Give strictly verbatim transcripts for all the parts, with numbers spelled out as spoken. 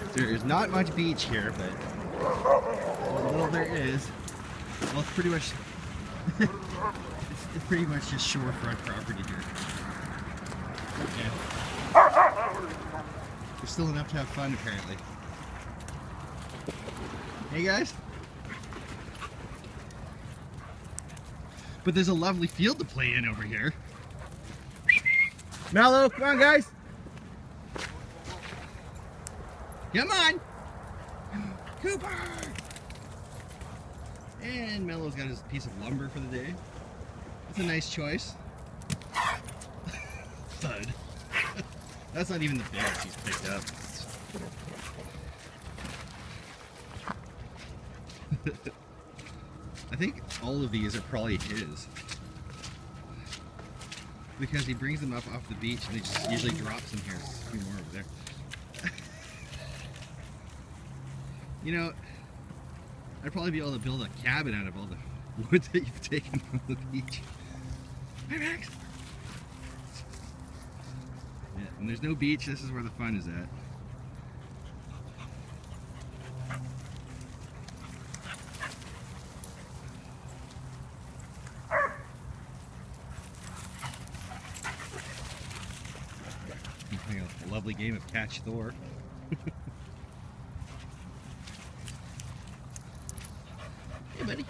There's not much beach here, but what little there is, well, it's pretty much it's, it's pretty much just shorefront property here. Yeah. There's still enough to have fun, apparently. Hey guys. But there's a lovely field to play in over here. Mallow, come on guys. Come on. Cooper. And Mellow's got his piece of lumber for the day. That's a nice choice. Thud. That's not even the biggest he's picked up. I think all of these are probably his. Because he brings them up off the beach and he just usually drops them here. There's a few more over there. You know, I'd probably be able to build a cabin out of all the wood that you've taken from the beach. Hi, Max! Yeah, when there's no beach, this is where the fun is at. A lovely game of catch Thor. Hey, buddy.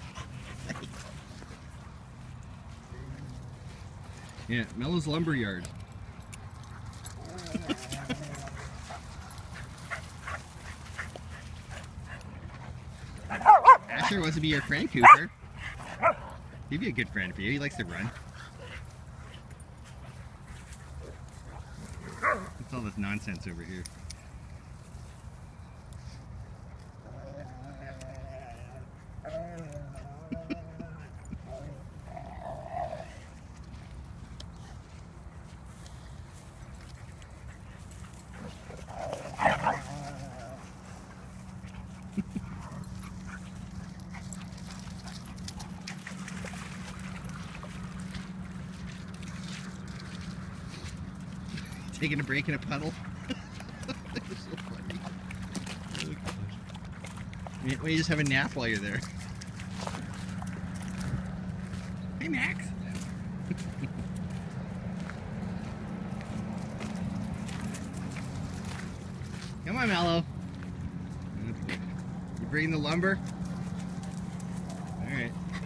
Yeah, Mellow's lumber yard. Asher wants to be your friend, Cooper. He'd be a good friend for you. He likes to run. What's all this nonsense over here? Taking a break in a puddle. That was so funny. Oh, gosh. Why you just have a nap while you're there? Hey, Max. Come on, Mallow. You bringing the lumber? All right.